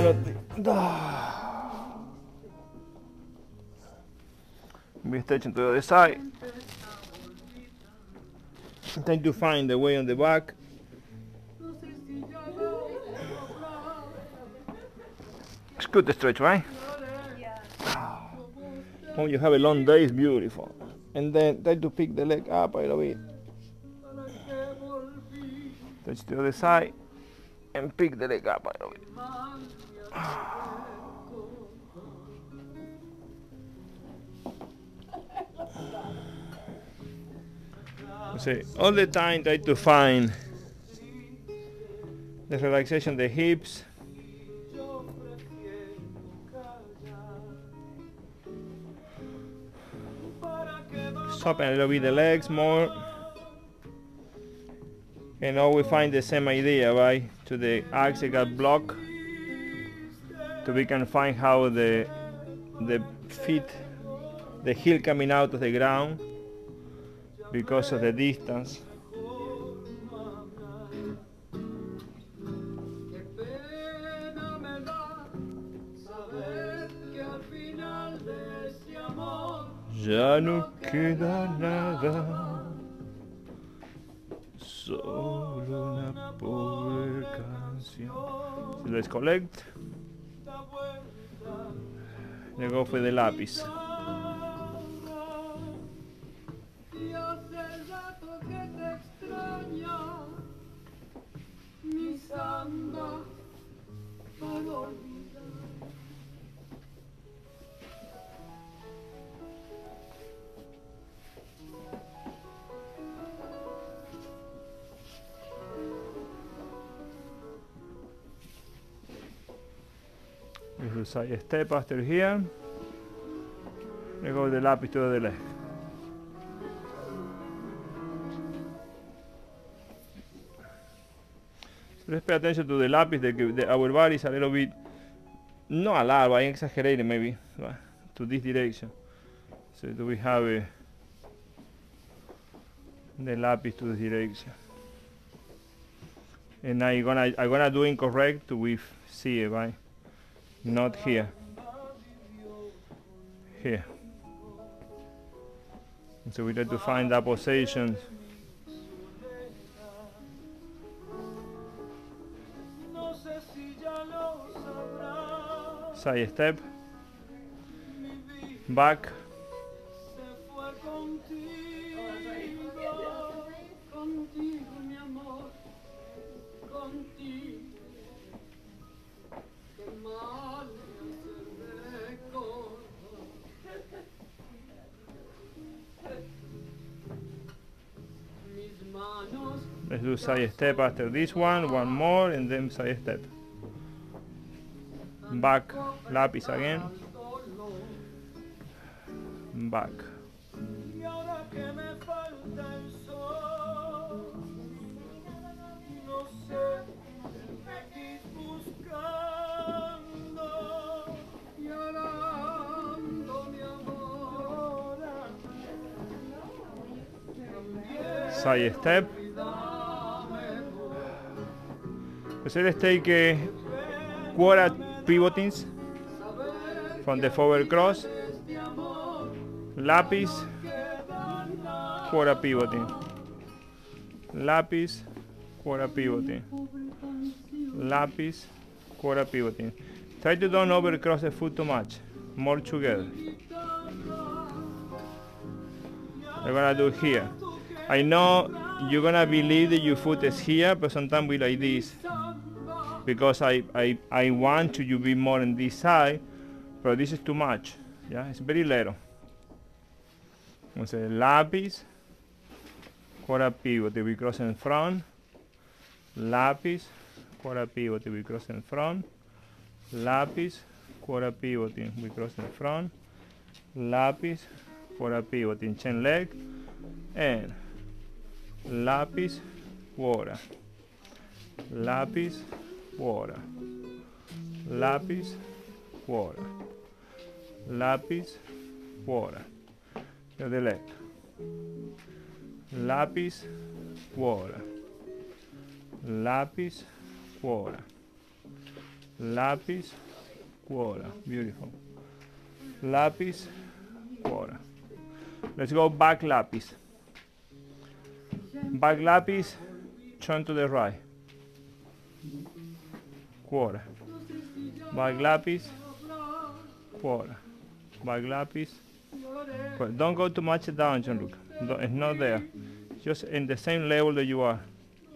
Be stretching to the other side. Trying to find the way on the back. It's good to stretch, right? Yeah. When you have a long day, it's beautiful. And then try to pick the leg up a little bit. Touch the other side and pick the leg up a little bit. See, all the time try to find the relaxation of the hips. Soften a little bit the legs more. And now we find the same idea, right? To the axial block. So we can find how the feet, the heel coming out of the ground because of the distance. Ya no queda nada, solo una pobre canción. So let's collect. Let's go for the lápiz. We do side step after here. We go the lápiz to the left. So let's pay attention to the lápiz. Our body is a little bit, not a lot, but I'm exaggerating maybe, to this direction. So do we have the lápiz to this direction? And now I'm gonna do incorrect to we see it, right? Not here. Here. And so we try to find that position. Side step. Back. Let's do side step after this one more, and then side step. Back, lápiz again. Back. Side step. So let's take quarter pivotings from the forward cross, lápiz, quarter pivoting, lápiz, quarter pivoting, lápiz, quarter pivoting. Try to don't overcross the foot too much, more together. We're gonna do here. I know you're gonna believe that your foot is here, but sometimes we like this because I want you to be more on this side, but this is too much. Yeah, it's very little. Entonces, lápiz, quarter pivot, we cross in front, lápiz, quarter pivot, we cross in front, lápiz, quarter pivoting, we cross in front, lápiz, quarter pivoting, chain leg, and lápiz, quarter, lápiz, quarter, lápiz, quarter, lápiz, quarter. To the left. Lápiz, quarter. Lápiz, quarter. lápiz, quarter. Beautiful. Lápiz, quarter. Let's go back lápiz. Back lápiz, turn to the right. Quarter. Back lápiz, quarter. Back lápiz. Quarter. Don't go too much down, Jean-Luc. It's not there. Just in the same level that you are.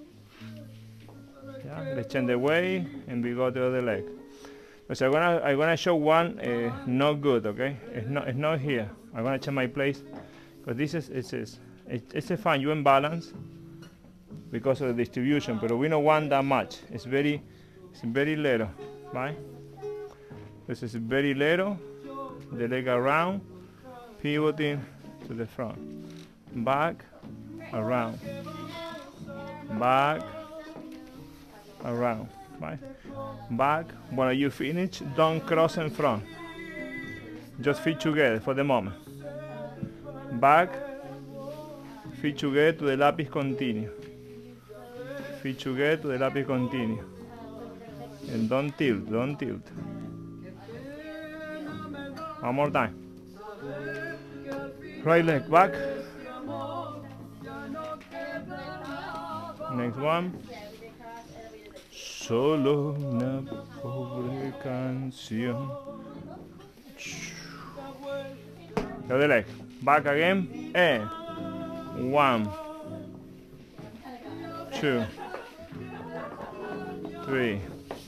Yeah, let's change the way and we go to the other leg. So I'm gonna show one not good, okay? It's not here. I'm gonna change my place because this is it's a fine. You imbalance because of the distribution, but we don't want that much. It's very little, right? This is very little. The leg around, pivoting to the front, back, around, back, around, right? Back. When you finish, don't cross in front. Just feet together for the moment. Back, feet together to the lápiz continuo. Feet together to the lápiz continuo. And don't tilt, don't tilt. One more time. Right leg back. Next one. Solo una pobre canción. The other leg. Back again. And 1, 2, 3,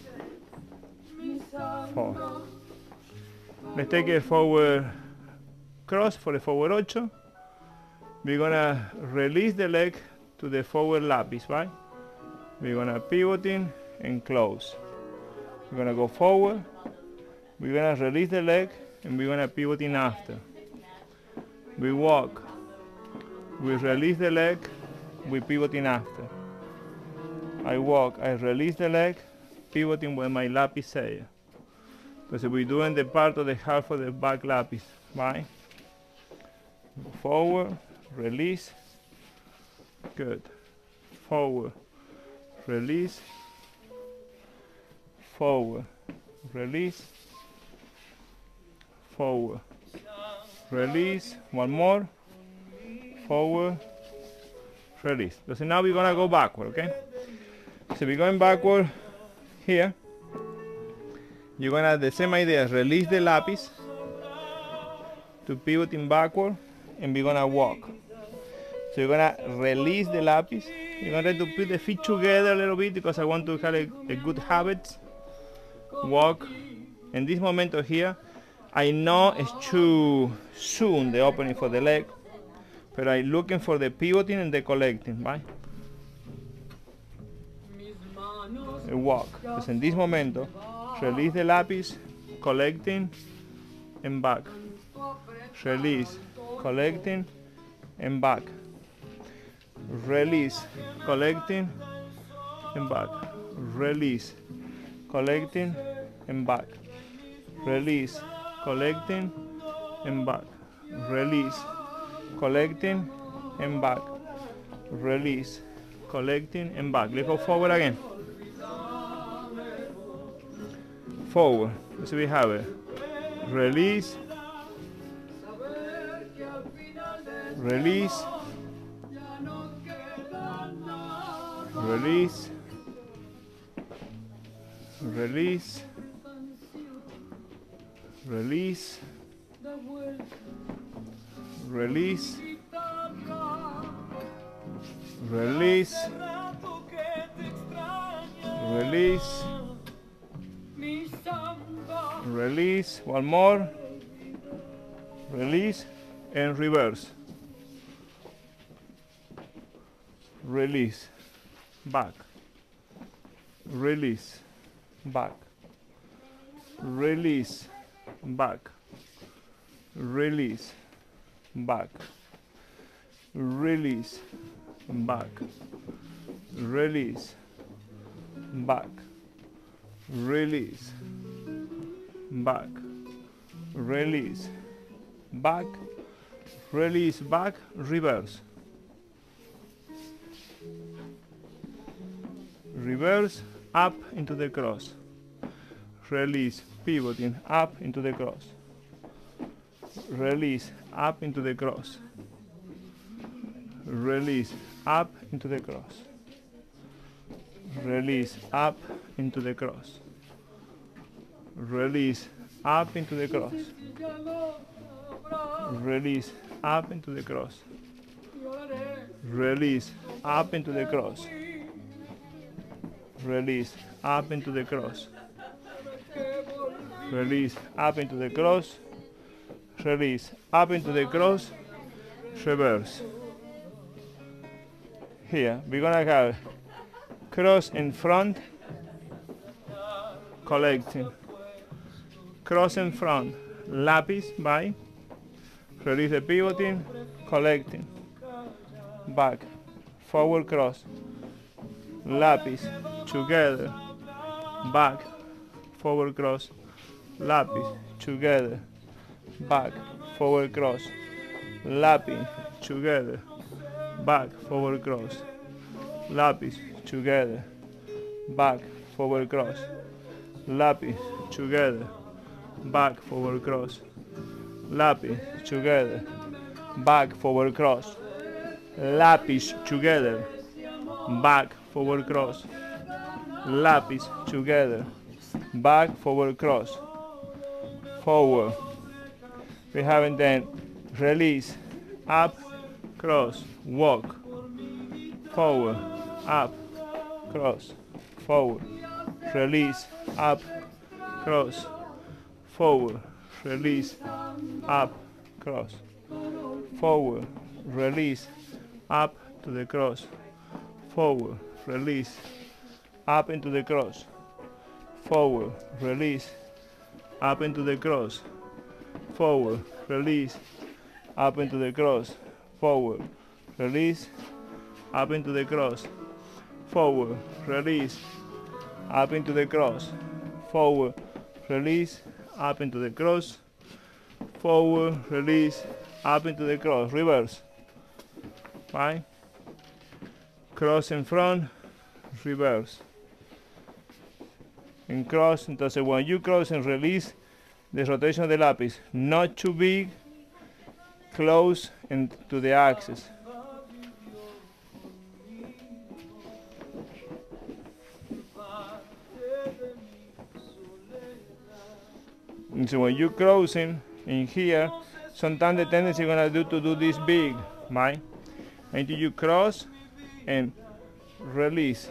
4. Let's take a forward cross for the forward 8. We're gonna release the leg to the forward lápiz, right? We're gonna pivoting and close. We're gonna go forward. We're gonna release the leg and we're gonna pivoting after. We walk. We release the leg. We pivoting after. I walk. I release the leg, pivoting with my lápiz sello. Because we're doing the part of the half of the back lápiz, right? Forward, release, good. Forward, release, forward, release, forward, release, one more, forward, release. So now we're gonna go backward, okay? So we're going backward here. You're gonna, the same idea, release the lápiz to pivoting backward and we're gonna walk. So you're gonna release the lápiz. You're gonna try to put the feet together a little bit because I want to have a good habit. Walk. In this moment here, I know it's too soon the opening for the leg, but I'm looking for the pivoting and the collecting, right? A walk. Because in this moment, release the lápiz, collecting, and back. Release, collecting, and back. Release, collecting, and back. Release, collecting, and back. Release, collecting, and back. Release, collecting, and back. Release, collecting, and back. Let's go forward again. Forward. So we have it. Release, release, release, release, release, release, release, release, release, one more, release, and reverse. Release, back, release, back, release, back, release, back, release, back, release, back, release, back, release, back, release, back, reverse. Reverse, up into the cross. release, pivoting up into the cross, release, up into the cross, release, up into the cross, release, up into the cross, release, up into the cross, release, up into the cross, release, up into the cross, release, up into the cross, release, up into the cross, release, up into the cross, reverse. Here we're gonna have cross in front, collecting, cross in front, lapis by, release the pivoting, collecting, back, forward cross, lapis, together, back, forward cross, lapis, together, back, forward cross, lapis, together, back, forward cross, lapis, together, back, forward cross, lapis, together, back, forward cross, lapis, together, back, forward cross, lapis, together, back, forward cross, lapis, together, back, forward cross, forward. We have it then release, up, cross, walk, forward, up, cross, forward, release, up, cross, forward, release, up, cross, forward, release, up to the cross, forward, release, up into the cross, forward, release, up into the cross, forward, release, up into the cross, forward, release, up into the cross, forward, release, up into the cross, forward, release, up into the cross, forward, release, up into the cross, reverse, right? Cross in front, reverse, and cross. Entonces when you cross and release the rotation of the lapis, not too big, close and to the axis. And so when you're closing in here, sometimes the tendency you're gonna do to do this big, right? Until you cross and release.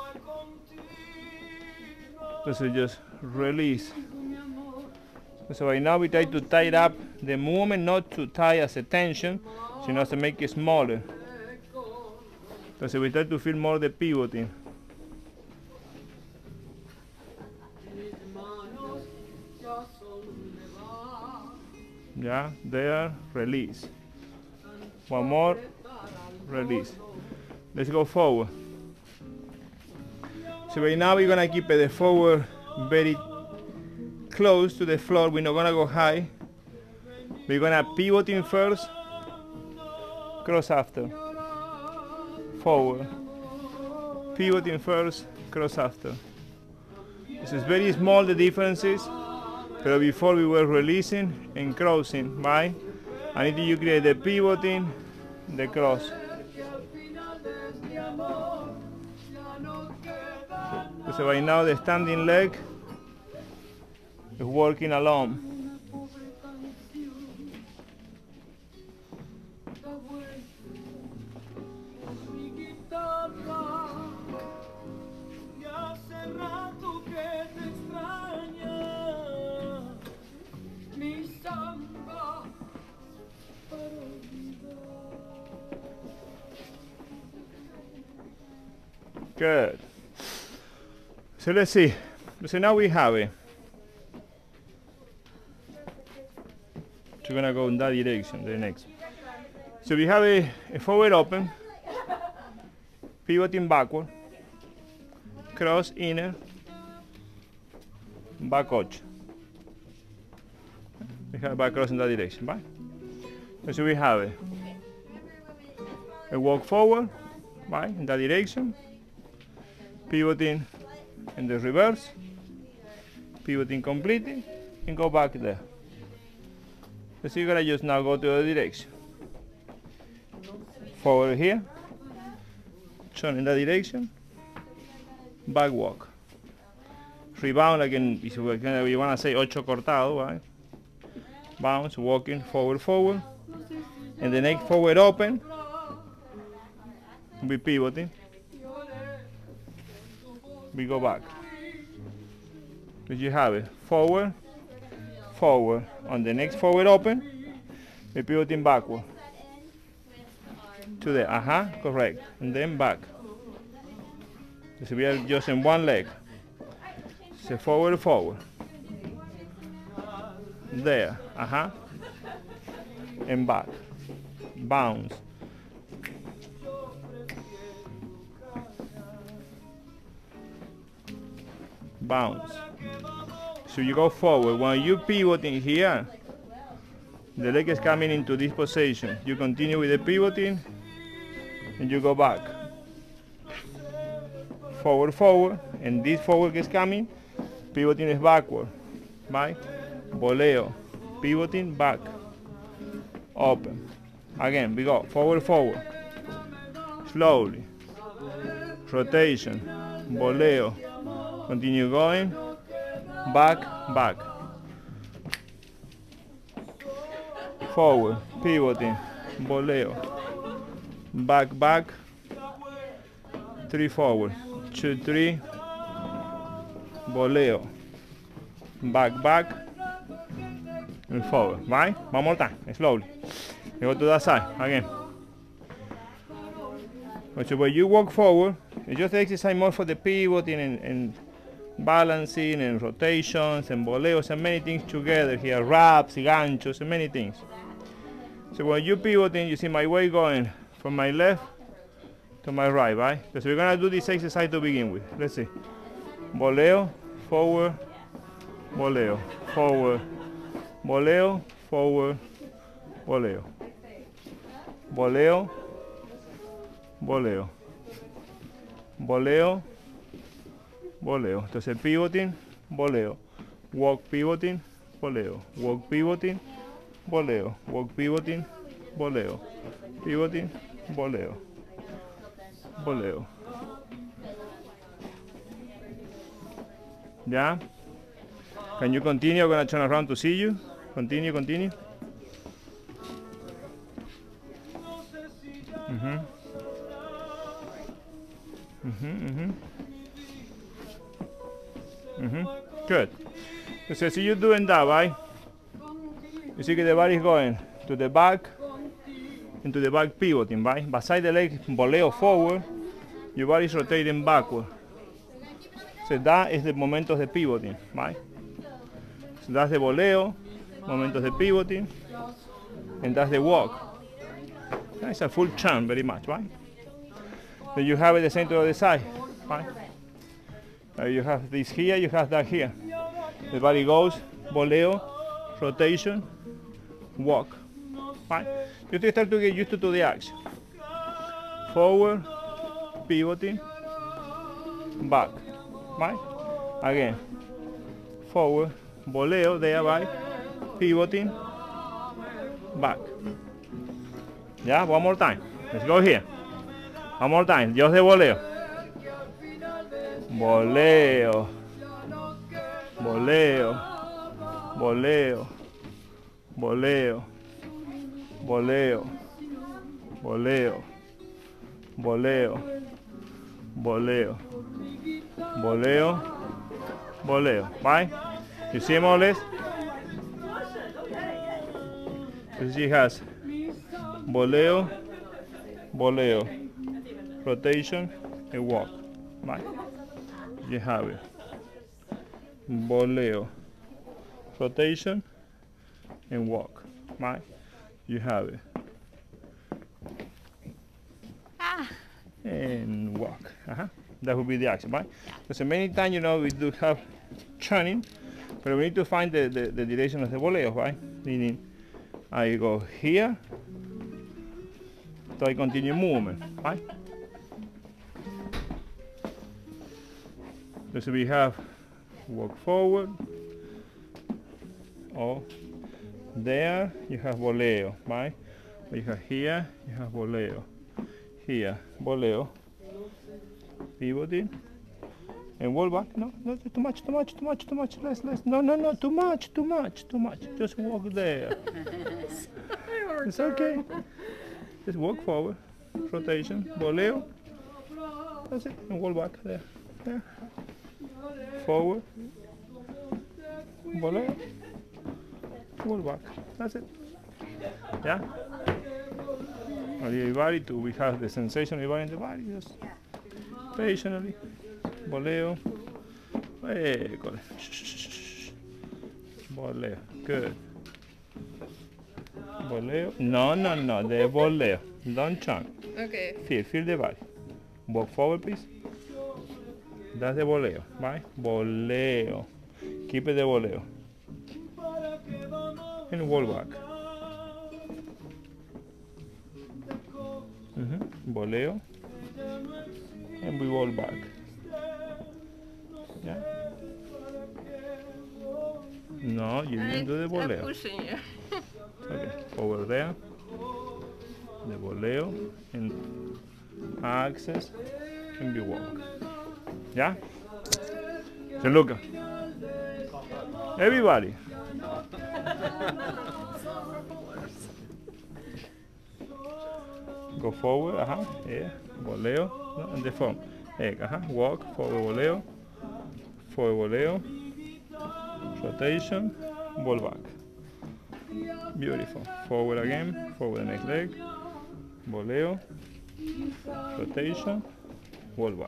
So just release. So right now we try to tie it up the movement, not to tie as a tension, sino to make it smaller. Entonces we try to feel more the pivoting. Yeah, there, release. One more, release. Let's go forward. So right now we're gonna keep the forward very close to the floor. We're not gonna go high. We're gonna pivoting first, cross after, forward, pivoting first, cross after. This is very small, the differences, but before we were releasing and crossing, right? I need you create the pivoting, the cross. So right now the standing leg is working alone. Good. So let's see. So now we have it. So we're gonna go in that direction, the next. So we have a forward open, pivoting backward, cross inner, back 8. We have back cross in that direction, right? So we have a walk forward, right, in that direction, pivoting in the reverse, pivoting completely, and go back there. So you're gonna just now go to the other direction. Forward here, turn in that direction, back walk. Rebound again, if you wanna say ocho cortado, right? Bounce, walking, forward, forward. And the next forward open, we pivoting. We go back. But you have it, forward, forward. On the next forward open, we pivoting backward. To the, correct. And then back. So we are just in one leg. So forward, forward. There, and back. Bounce. Bounce. So you go forward. When you pivoting here, the leg is coming into this position. You continue with the pivoting, and you go back. Forward, forward, and this forward is coming. Pivoting is backward. Right? Voleo. Pivoting back. Open. Again, we go forward, forward. Slowly. Rotation. Voleo. Continue going. Back, back. Forward. Pivoting. Voleo. Back, back. 3 forward. 2, 3. Voleo. Back, back. And forward. Right? One more time. Slowly. You go to that side. Again. So when you walk forward, you just exercise more for the pivoting and balancing and rotations and voleos and many things together here. Wraps, ganchos, and many things. So when you pivoting, you see my weight going from my left to my right, right? So we're gonna do this exercise to begin with. Let's see. Voleo, forward, voleo, forward, voleo, forward, voleo, voleo, voleo, voleo, voleo. Entonces pivoting, voleo, walk pivoting, voleo, walk pivoting, voleo, walk pivoting, voleo, pivoting, voleo, voleo. Yeah? Can you continue? I'm gonna turn around to see you. Continue, continue. Good. So see you doing that, right? You see the body is going to the back, into the back pivoting, right? Beside the leg, voleo forward, your body is rotating backward. So that is the moment of the pivoting, right? So that's the voleo, moment of the pivoting, and that's the walk. That's a full turn very much, right? Then you have it the center of the side, right? You have this here, you have that here. The body goes, voleo, rotation, walk, right? You have to start to get used to the action. Forward, pivoting, back, right? Again, forward, voleo, there, right? Pivoting, back. Yeah, one more time. Let's go here. One more time, just the voleo. Voleo, voleo, voleo, voleo, voleo, voleo, voleo, voleo, voleo, voleo. Right? You see more or less? So she has voleo, voleo, rotation, and walk. Right? You have it. Voleo, rotation, and walk. Right? You have it. And walk. That would be the action, right? Because many times, you know, we do have turning, but we need to find the direction of the voleo, right? Meaning, I go here, so I continue movement, right? So we have walk forward. Oh, there you have voleo, right? You have here, you have voleo. Here, voleo. Pivoting. And roll back. No, no, too much. Less. No, too much. Just walk there. It's okay. Just walk forward. Rotation. Voleo. That's it. And roll back there. There. Forward. Voleo. Roll back. That's it. Yeah? Everybody to we have the sensation everybody in the body. Just patiently. Voleo. Ecole. Voleo. Good. Voleo. No. The voleo. Don't chunk. Okay. Feel the body. Walk forward, please. That's the voleo, right? Voleo. Keep it the voleo. And roll back. Voleo. And we roll back. Yeah. No, you didn't do the voleo. I'm pushing you. Okay, over there. The voleo and access and we walk. Yeah? So look. Everybody. Go forward, yeah. Voleo, no, and the form. Walk, forward voleo, rotation, ball back. Beautiful. Forward again, forward the next leg, voleo, rotation, ball back.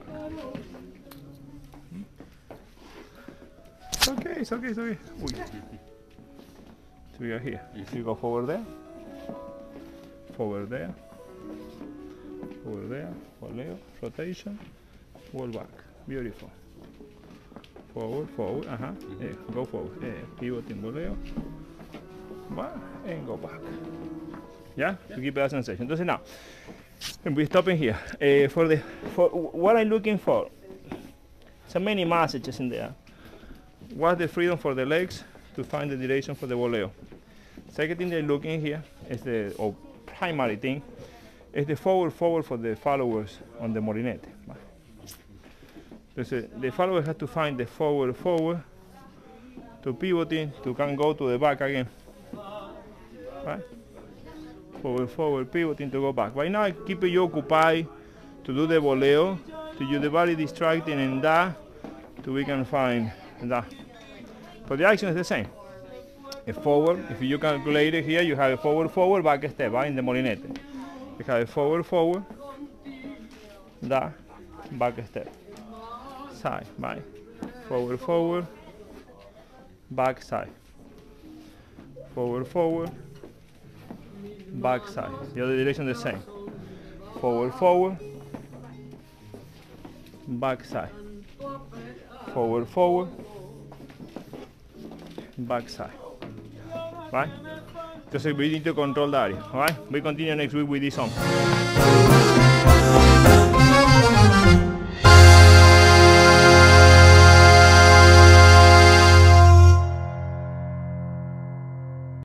It's okay. So we are here. If you go forward there, voleo, rotation, wall back. Beautiful. Forward, yeah, go forward. Yeah, pivoting, voleo, back, and go back. Yeah, to keep that sensation. Entonces now, we're stopping here. For what I'm looking for, so many messages in there. What's the freedom for the legs to find the direction for the voleo? Second thing they're looking here is the primary thing is the forward for the followers on the molinete. The follower has to find the forward to pivoting to can go to the back again. Right? Forward, pivoting to go back. Right now I keep you occupied to do the voleo, to use the body distracting and that, to we can find that. But the action is the same. A forward, if you calculate it here, you have a forward, back step, right, in the molinete. You have a forward, that, back step. Side, right. Forward, back side. Forward, back side. The other direction the same. Forward, back side. Forward, back side. Right? Because we need to control that area. Alright? We continue next week with this one.